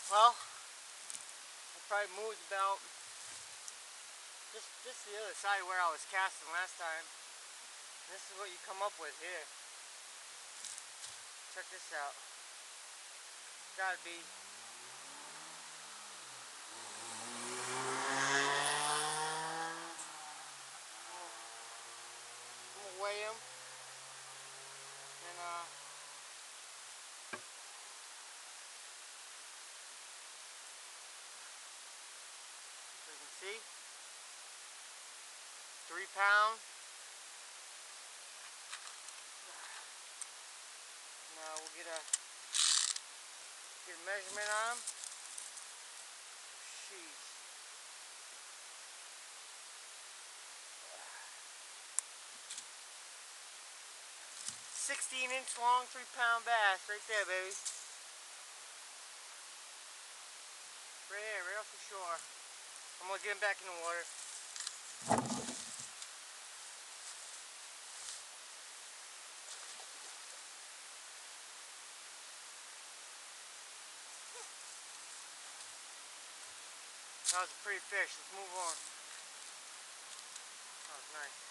Well, I probably moved about just the other side where I was casting last time. This is what you come up with here. Check this out. Gotta be. I'm gonna weigh them and so you can see 3 pounds. Now we'll get a measurement on them. Jeez. 16-inch long, 3-pound bass right there, baby. Right here, right off the shore. I'm gonna get him back in the water. That was a pretty fish. Let's move on. That was nice.